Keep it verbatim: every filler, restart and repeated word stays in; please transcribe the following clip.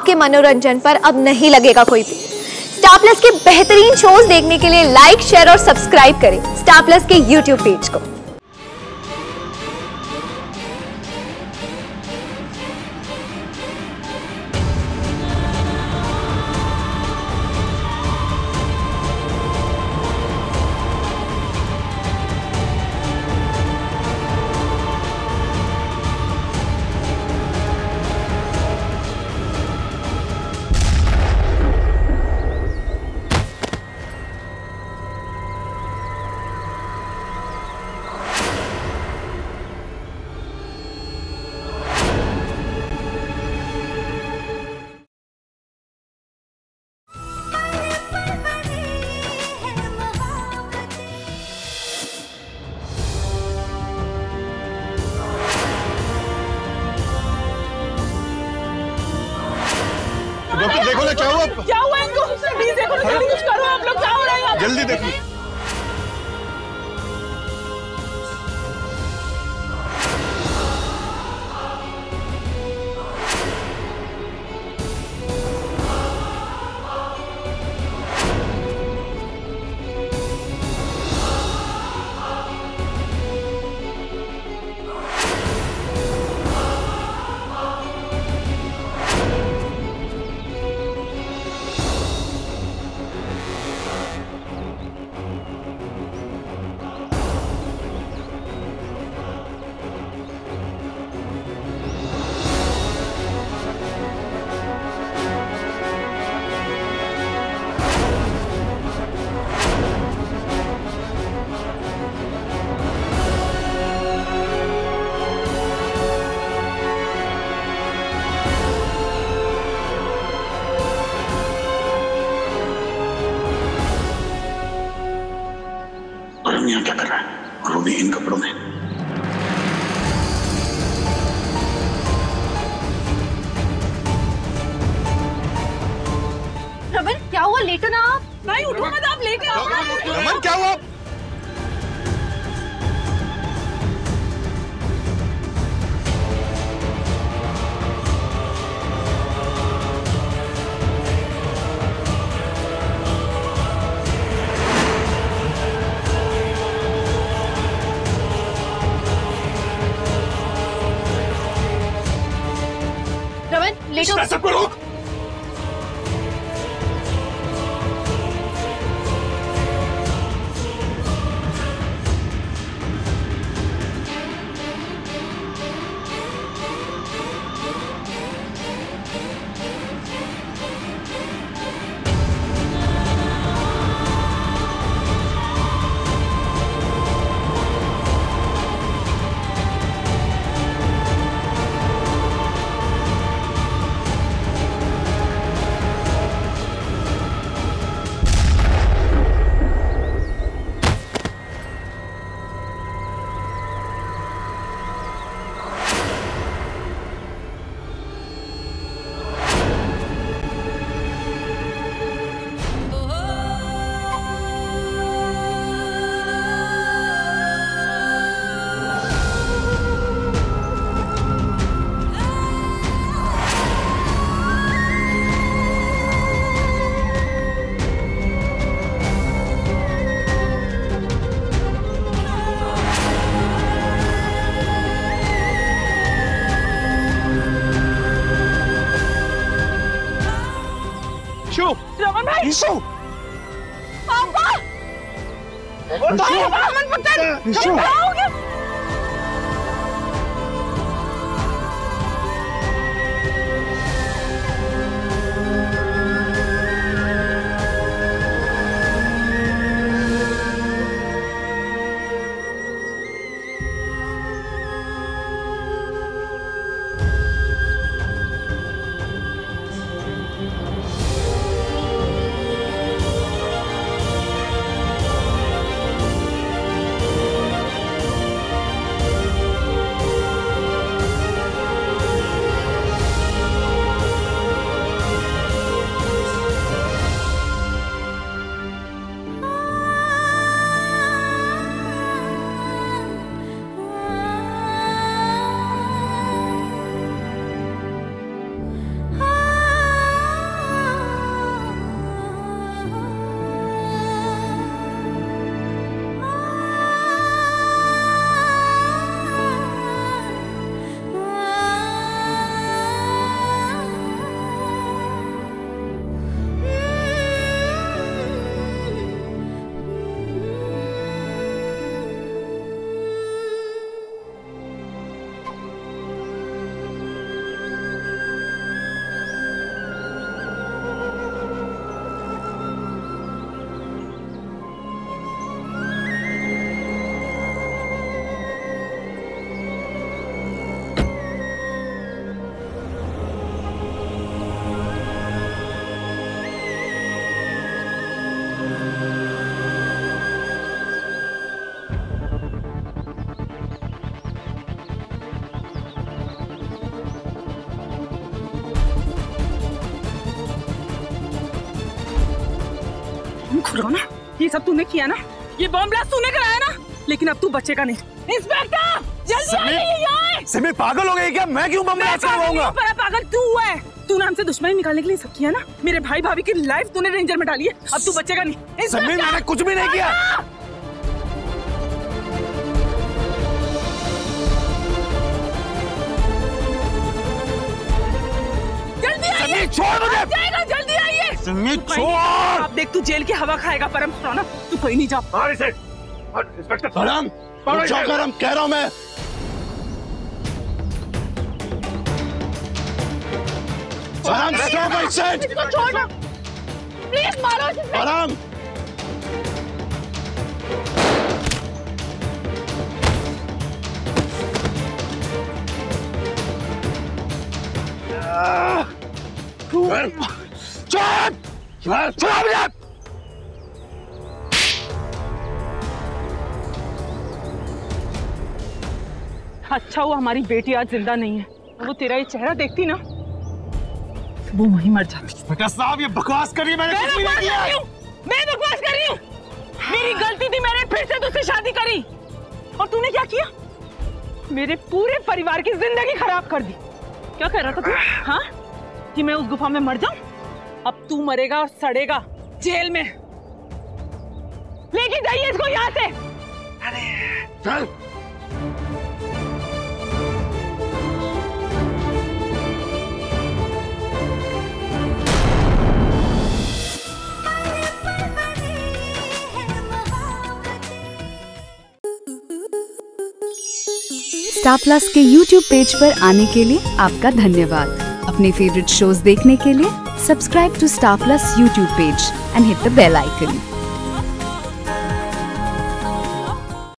आपके मनोरंजन पर अब नहीं लगेगा कोई भी। स्टार प्लस के बेहतरीन शोज देखने के लिए लाइक, शेयर और सब्सक्राइब करें स्टार प्लस के यूट्यूब पेज को। डॉक्टर देखो ना क्या हुआ? क्या हुआ इनको? प्लीज देखो ना, जल्दी कुछ करो आप लोग, क्या हो रहा है? जल्दी देखो। यहाँ क्या कर रहा है? और वो भी इन कपड़ों में। रमन क्या हुआ? लेटो ना आप। नहीं उठो मत, आप लेके आओ। रमन क्या हुआ? लेटो। सबको रोक। रमन भाई, ईशु, पापा, रमन पकड़, ईशु, क्या हो गया? रोना, ये सब तूने किया ना, ये बॉम्ब ब्लास्ट तूने कराया ना, लेकिन अब तू बचेगा नहीं। इंस्पेक्टर जल्दी आइए यहाँ। सिमिर पागल हो गई क्या? मैं क्यों बम ब्लास्ट करवाऊंगा? पागल तू है। तूने हमसे दुश्मनी निकालने के लिए सब किया ना। मेरे भाई भाभी की लाइफ तूने डेंजर में डाली है। अब तू बचेगा नहीं। सिमिर मैंने कुछ भी नहीं किया। जल्दी छोड़ मुझे। जाएगा, जल्दी आइए। सिमिर छोड़। अब देख तू जेल की हवा खाएगा। परम रोना, तू कहीं नहीं जा। इंस्पेक्टर परम, करम कह रहा हूँ मैं। परम स्टॉप आई सेड। इसको छोड़ ना, प्लीज मारो इसे। परम चुप चुप। अच्छा हुआ हमारी बेटी आज जिंदा नहीं है। वो तेरा ये चेहरा देखती ना, वो वहीं मर जाती। बेटा साहब ये बकवास कर रही है। मैंने कुछ भी नहीं किया। मैं बकवास कर रही हूँ। मेरी गलती थी, मैंने फिर से तुझसे शादी करी। और तूने क्या किया? मेरे पूरे परिवार की जिंदगी खराब कर दी। क्या कह रहा था तू? हाँ, कि मैं उस गुफा में मर जाऊं? अब तू मरेगा और सड़ेगा जेल में। लेके जाइए इसको यहाँ से। चल। स्टार प्लस के यूट्यूब पेज पर आने के लिए आपका धन्यवाद। अपने फेवरेट शोज देखने के लिए subscribe to star plus YouTube page and hit the bell icon.